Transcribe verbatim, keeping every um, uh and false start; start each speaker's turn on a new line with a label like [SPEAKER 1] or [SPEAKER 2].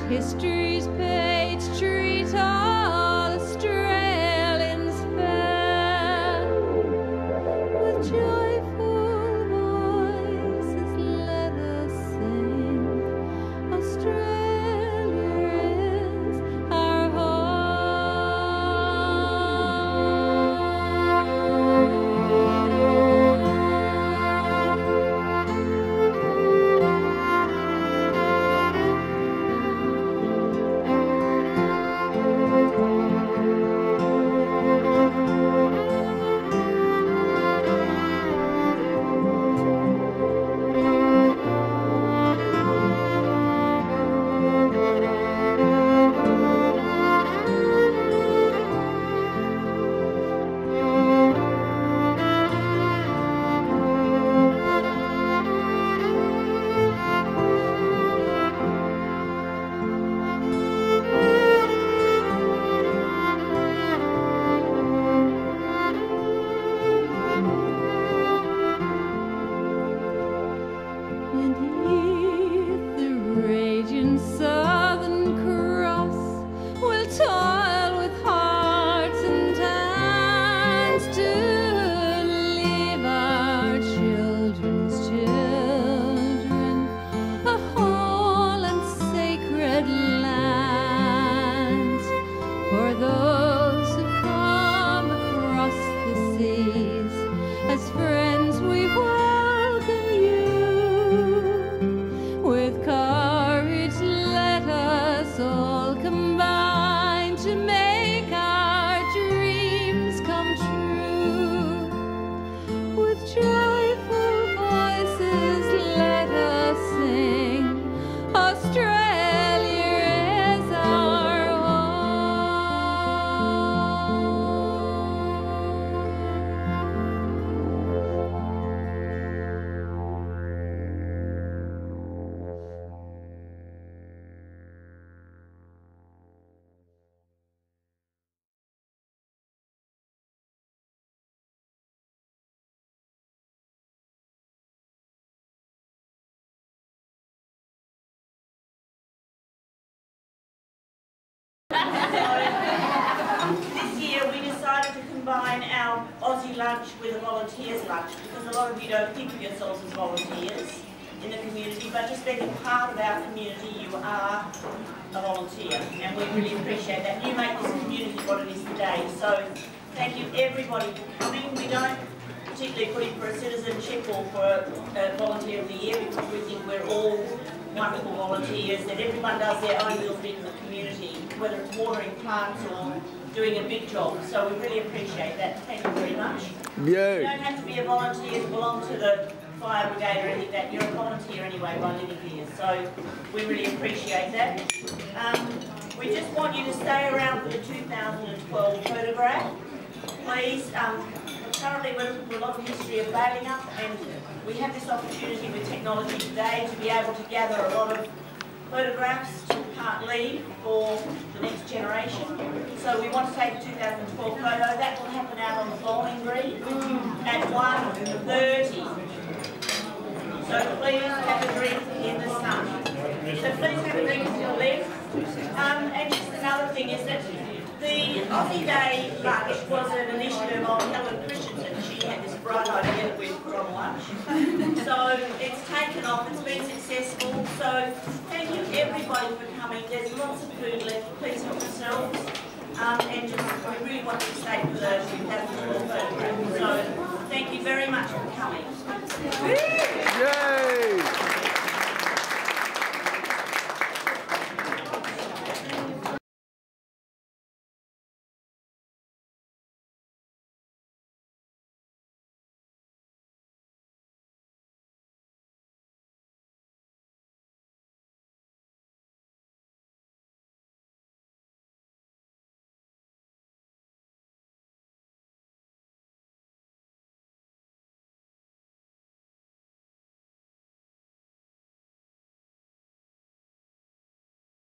[SPEAKER 1] history's page treat all Australians fair. With joyful voices let us sing, Australia is our
[SPEAKER 2] This year we decided to combine our Aussie lunch with a volunteers lunch because a lot of you don't think of yourselves as volunteers in the community, but just being a part of our community, you are a volunteer, and we really appreciate that. You make this community what it is today, so thank you everybody for coming. We don't particularly put in for a citizenship or for a, a volunteer of the year because we think we're all wonderful volunteers, that everyone does their own little bit in the community, whether it's watering plants or doing a big job. So we really appreciate that. Thank you very much.
[SPEAKER 3] Yeah.
[SPEAKER 2] You don't have to be a volunteer to belong to the fire brigade or anything like that. You're a volunteer anyway by living here. So we really appreciate that. Um, we just want you to stay around for the two thousand twelve photograph. Please. Um, Currently we're looking for a lot of history of Balingup, and we have this opportunity with technology today to be able to gather a lot of photographs to part leave for the next generation. So we want to take a two thousand twelve photo. That will happen out on the bowling green at one thirty. So please have a drink in the sun. So please have a drink to your left. Um, and just another thing is that the Aussie Day lunch was an initiative of Helen Christensen. She had this bright idea that we'd put on lunch. So it's taken off, it's been successful. So thank you everybody for coming. There's lots of food left. Please help yourselves. Um, and just, we really want to stay for the two thousand twelve photograph. So thank you very much for coming.
[SPEAKER 3] Yay!